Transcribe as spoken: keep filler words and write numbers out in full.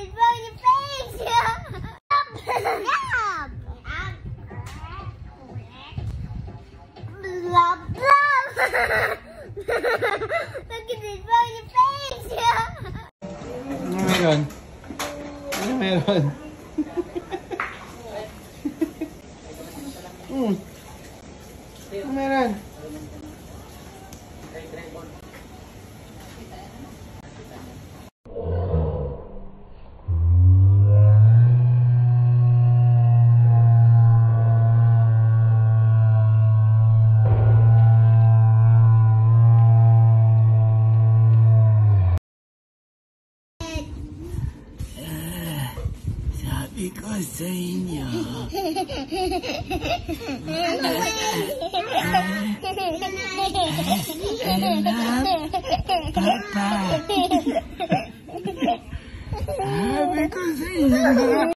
destroy your face! Yeah! Blah, blah! Look at destroy your face! Yeah! Ano meron? Ano meron? Hmm. Ano meron? Sabi ko sa inyo. Papa. Sabi ko sa inyo.